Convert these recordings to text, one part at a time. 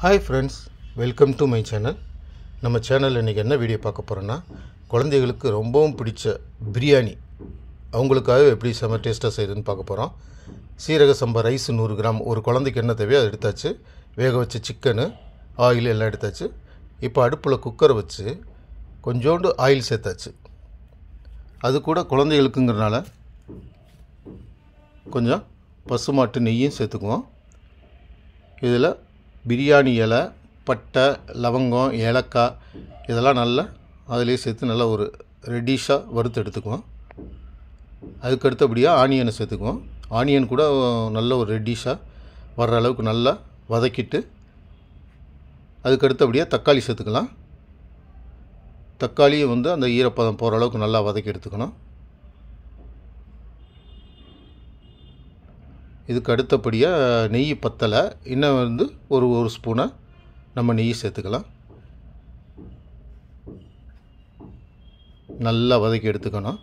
Hi friends, welcome to my channel. நம்ம சேனலில் இன்றைக்கி என்ன வீடியோ பார்க்க போகிறோன்னா, குழந்தைகளுக்கு ரொம்பவும் பிடிச்ச பிரியாணி அவங்களுக்காக எப்படி செம டேஸ்ட்டாக செய்யுதுன்னு பார்க்க போகிறோம். சீரக சம்பா ரைஸ் 100 கிராம், ஒரு குழந்தைக்கு என்ன தேவையோ அதை எடுத்தாச்சு. வேக வச்ச சிக்கனு, ஆயில் எல்லாம் எடுத்தாச்சு. இப்போ அடுப்பில் குக்கரை வச்சு கொஞ்சோண்டு ஆயில் சேர்த்தாச்சு. அது கூட குழந்தைகளுக்குங்கிறனால கொஞ்சம் பசுமாட்டு நெய்யும் சேர்த்துக்குவோம். இதில் பிரியாணி இலை, பட்டை, லவங்கம், ஏலக்காய் இதெல்லாம் நல்லா அதிலே சேர்த்து நல்லா ஒரு ரெட்டிஷாக வறுத்து எடுத்துக்குவோம். அதுக்கு அடுத்தபடியாக ஆனியனை சேர்த்துக்குவோம். ஆனியன் கூட நல்ல ஒரு ரெட்டிஷாக வர்ற அளவுக்கு நல்லா வதக்கிட்டு அதுக்கு அடுத்தபடியாக தக்காளி சேர்த்துக்கலாம். தக்காளியை அந்த ஈரப்பதம் போகிற அளவுக்கு நல்லா வதக்கி எடுத்துக்கணும். இதுக்கு அடுத்தபடியாக நெய் பத்தலை, இன்னும் ஒரு ஸ்பூனை நம்ம நெய் சேர்த்துக்கலாம். நல்லா வதக்கி எடுத்துக்கணும்.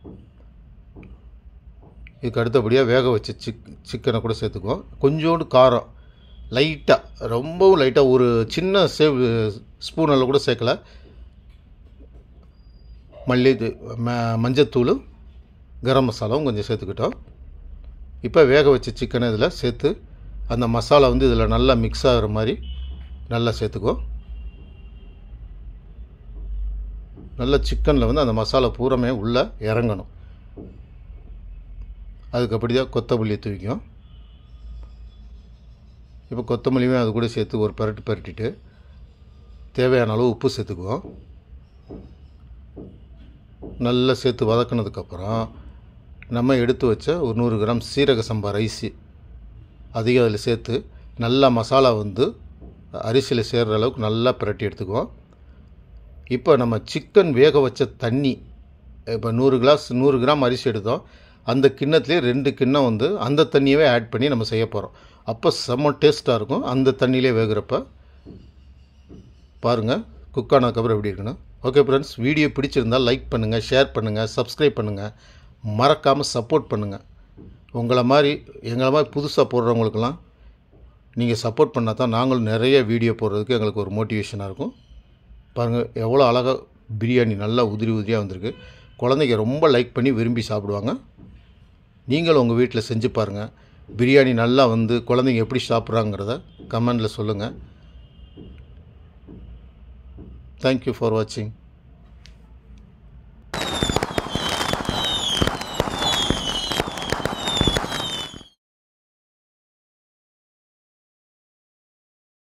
இதுக்கு அடுத்தபடியாக வேக வச்ச சிக்கனை கூட சேர்த்துக்குவோம். கொஞ்சோண்டு காரம் லைட்டாக, ரொம்பவும் லைட்டாக, ஒரு சின்ன ஸ்பூனில் கூட சேர்க்கலை. மஞ்சத்தூளும் கரம் மசாலாவும் கொஞ்சம் சேர்த்துக்கிட்டோம். இப்போ வேக வச்ச சிக்கனை இதில் சேர்த்து அந்த மசாலா இதில் நல்லா மிக்ஸ் ஆகிற மாதிரி நல்லா சேர்த்துக்குவோம். நல்லா சிக்கனில் அந்த மசாலா பூரமே உள்ளே இறங்கணும். அதுக்கு அப்படி தான் கொத்தமல்லி தூவிக்கும். இப்போ கொத்தமல்லியும் அது கூட சேர்த்து ஒரு பரட்டிட்டு தேவையான அளவு உப்பு சேர்த்துக்குவோம். நல்லா சேர்த்து வதக்கினதுக்கப்புறம் நம்ம எடுத்து வச்ச ஒரு 100 கிராம் சீரக சம்பா ரைஸு அதையும் அதில் சேர்த்து நல்லா மசாலா அரிசியில் சேர்கிற அளவுக்கு நல்லா பிரட்டி எடுத்துக்குவோம். இப்போ நம்ம சிக்கன் வேக வச்ச தண்ணி, இப்போ 100 கிராம் அரிசி எடுத்தோம், அந்த கிண்ணத்துலேயே 2 கிண்ணம் அந்த தண்ணியவே ஆட் பண்ணி நம்ம செய்ய போகிறோம். அப்போ செம்ம டேஸ்ட்டாக இருக்கும். அந்த தண்ணியிலே வேகிறப்ப பாருங்கள் குக் ஆனதுக்கப்புறம் எப்படி இருக்குன்னு. ஓகே ஃப்ரெண்ட்ஸ், வீடியோ பிடிச்சிருந்தால் லைக் பண்ணுங்கள், ஷேர் பண்ணுங்கள், சப்ஸ்கிரைப் பண்ணுங்கள், மறக்காமல் சப்போர்ட் பண்ணுங்கள். எங்களை மாதிரி புதுசாக போடுறவங்களுக்கெல்லாம் நீங்கள் சப்போர்ட் பண்ணால் தான் நாங்களும் நிறைய வீடியோ போடுறதுக்கு எங்களுக்கு ஒரு மோட்டிவேஷனாக இருக்கும். பாருங்கள் எவ்வளோ அழகாக பிரியாணி நல்லா உதிரியாக வந்திருக்கு. குழந்தைங்க ரொம்ப லைக் பண்ணி விரும்பி சாப்பிடுவாங்க. நீங்களும் உங்கள் வீட்டில் செஞ்சு பாருங்கள். பிரியாணி நல்லா குழந்தைங்க எப்படி சாப்பிட்றாங்கிறத கமெண்டில் சொல்லுங்கள். தேங்க்யூ ஃபார் வாட்சிங்.